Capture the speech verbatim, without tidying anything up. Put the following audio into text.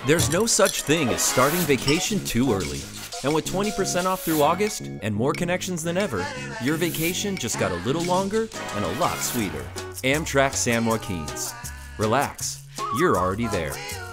There's no such thing as starting vacation too early. And with twenty percent off through August and more connections than ever, your vacation just got a little longer and a lot sweeter. Amtrak San Joaquins. Relax, you're already there.